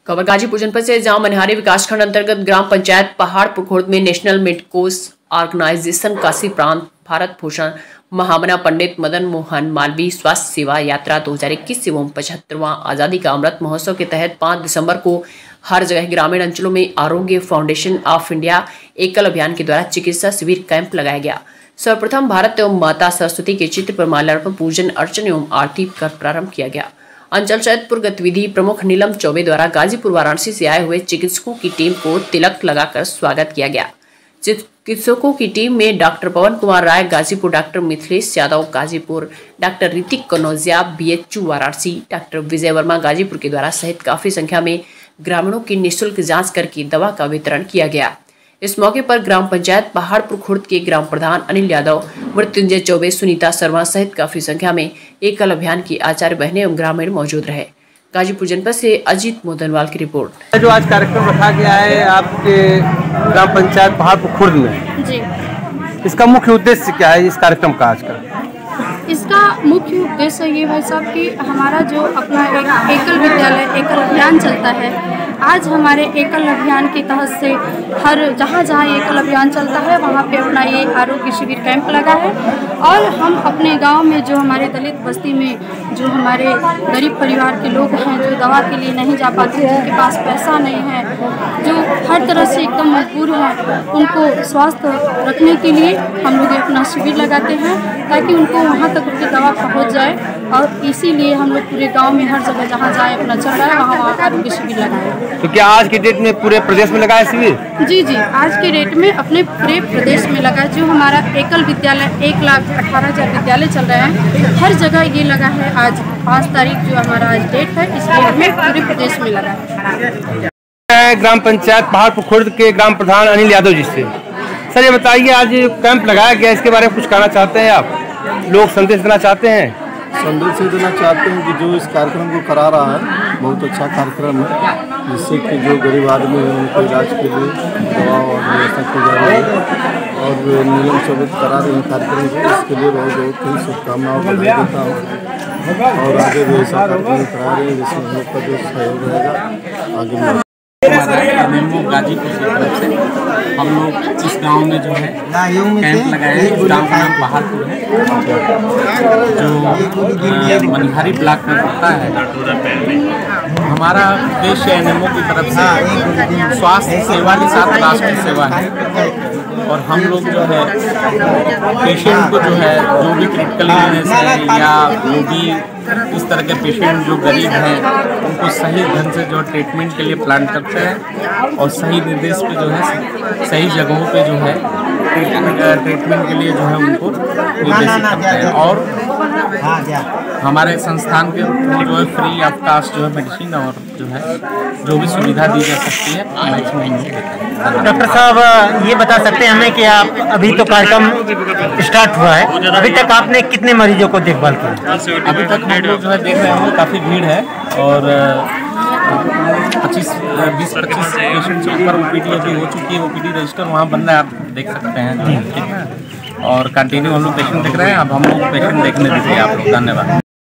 खबर गाजीपुर जनपद से, जहां मनिहारी विकासखंड अंतर्गत ग्राम पंचायत पहाड़पुर खुर्द में नेशनल मेडिकोस ऑर्गेनाइजेशन काशी प्रांत भारत भूषण महामना पंडित मदन मोहन मालवीय स्वास्थ्य सेवा यात्रा 2021 एवं 75वां आज़ादी का अमृत महोत्सव के तहत 5 दिसंबर को हर जगह ग्रामीण अंचलों में आरोग्य फाउंडेशन ऑफ इंडिया एकल अभियान के द्वारा चिकित्सा शिविर कैंप लगाया गया। सर्वप्रथम भारत एवं माता सरस्वती के चित्र पर माल्यार्पण, पूजन अर्चन एवं आरती कर प्रारंभ किया गया। अंचल सैदपुर गतिविधि प्रमुख नीलम चौबे द्वारा गाजीपुर वाराणसी से आए हुए चिकित्सकों की टीम को तिलक लगाकर स्वागत किया गया। चिकित्सकों की टीम में doctor Pavan Kumar Rai Ghazipur, doctor Mithilesh Yadav Ghazipur, doctor Ritik Kanaujia BHU Varanasi, doctor Vijay Varma Ghazipur के द्वारा सहित काफी संख्या में ग्रामीणों की निःशुल्क जांच करके दवा का वितरण किया गया। इस मौके पर ग्राम पंचायत पहाड़पुर खुर्द के ग्राम प्रधान अनिल यादव, मृत्युंजय चौबे, सुनीता शर्मा सहित काफी संख्या में एकल अभियान की आचार्य बहनें एवं ग्रामीण मौजूद रहे। गाजीपुर जनपद से अजीत मोदनवाल की रिपोर्ट। जो आज कार्यक्रम रखा गया है आपके ग्राम पंचायत पहाड़पुर खुर्द में जी, इसका मुख्य उद्देश्य क्या है इस कार्यक्रम का आज का? इसका मुख्य उद्देश्य ये भाई साहब कि हमारा जो अपना एक एकल विद्यालय एकल अभियान चलता है, आज हमारे एकल अभियान के तहत से हर जहाँ एकल अभियान चलता है वहाँ पे अपना ये आरोग्य शिविर कैंप लगा है। और हम अपने गांव में जो हमारे दलित बस्ती में जो हमारे गरीब परिवार के लोग हैं, जो दवा के लिए नहीं जा पाते, जिनके पास पैसा नहीं है, जो हर तरह से एकदम मजबूर हैं, उनको स्वास्थ्य रखने के लिए हम लोग अपना शिविर लगाते हैं ताकि उनको वहाँ तक उनकी दवा पहुँच जाए। और इसीलिए हम लोग पूरे गांव में हर जगह जहाँ जाए अपना चल रहा है वहाँ आरोग्य शिविर लगाए। तो क्या आज के डेट में पूरे प्रदेश में लगा है शिविर? जी, आज के डेट में अपने पूरे प्रदेश में लगा। जो हमारा एकल विद्यालय 1,18,000 विद्यालय चल रहे हैं, हर जगह ये लगा है। आज 5 तारीख जो हमारा आज डेट है, इस डेट में पूरे प्रदेश में लगा है। ग्राम पंचायत पहाड़पुर खुर्द के ग्राम प्रधान अनिल यादव जी से सर, ये बताइए आज कैंप लगाया गया, इसके बारे में कुछ कहना चाहते हैं आप? लोग संदेश देना चाहते हैं? संदेश देना चाहते हैं कि जो इस कार्यक्रम को करा रहा है बहुत अच्छा कार्यक्रम है, जिससे कि जो गरीब आदमी हैं उनको इलाज के लिए दवा और व्यवस्था की जा रही है। और नीलम चौबे करा रहे हैं कार्यक्रम को, इसके लिए बहुत बहुत ही शुभकामनाओं को देता हूँ। और आगे भी ऐसा कार्यक्रम करा रहे हैं जिसमें हम लोग का जो सहयोग रहेगा आगे। गाजीपुर की तरफ से हम लोग इस गांव में जो है कैंप लगाए हैं। इस गांव का नाम पहाड़पुर है, जो मनिहारी ब्लॉक में पड़ता है। हमारा उद्देश्य NMO की तरफ से स्वास्थ्य सेवा के साथ राष्ट्र सेवा है। और हम लोग जो है पेशेंट को जो है जो भी क्रिटिकल इलनेस है या जो भी इस तरह के पेशेंट जो गरीब हैं उनको सही ढंग से जो ट्रीटमेंट के लिए प्लान करते हैं और सही निर्देश पे जो है सही जगहों पे जो है ट्रीटमेंट के लिए जो है उनको निर्देशित करते हैं। और हमारे संस्थान के जो है फ्री ऑफ कास्ट जो है मेडिसिन और जो है जो भी सुविधा दी जा सकती है मैक्सिमम। डॉक्टर साहब ये बता सकते हैं हमें कि आप अभी तो कार्यक्रम स्टार्ट हुआ है, अभी तक आपने कितने मरीजों को देखभाल किया? अभी तक हम लोग जो है देख रहे हैं काफ़ी भीड़ है और 20-25 पेशेंट से ऊपर OPD अभी हो चुकी है। OPD रजिस्टर वहाँ बन रहा है, आप देख सकते हैं। और कंटिन्यू हम लोग पेशेंट देख रहे हैं। अब हम लोग पेशेंट देखने दीजिए आप लोग। धन्यवाद।